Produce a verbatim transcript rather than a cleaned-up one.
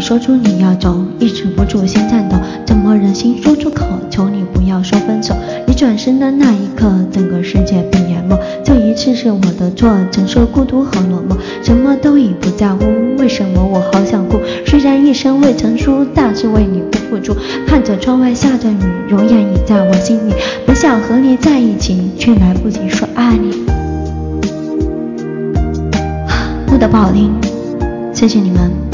说出你要走，抑制不住先颤抖，怎么忍心说出口？求你不要说分手。你转身的那一刻，整个世界被淹没。这一次是我的错，承受孤独和落寞，什么都已不在乎。为什么我好想哭？虽然一生未成书，但是为你不付出。看着窗外下着雨，容颜已在我心里，不想和你在一起，却来不及说爱你。录得不好听，谢谢你们。